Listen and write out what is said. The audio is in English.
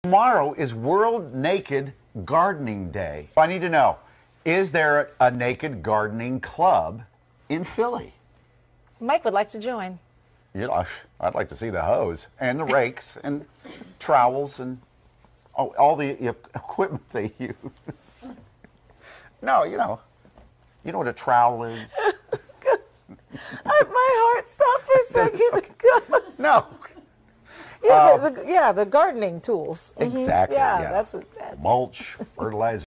Tomorrow is World Naked Gardening Day. I need to know, is there a naked gardening club in Philly? Mike would like to join. You know, I'd like to see the hose and the rakes and trowels and all the equipment they use. No, you know what a trowel is. My heart stopped for a second. No. Yeah, the gardening tools. Exactly. Yeah, that's what. Mulch, fertilizer.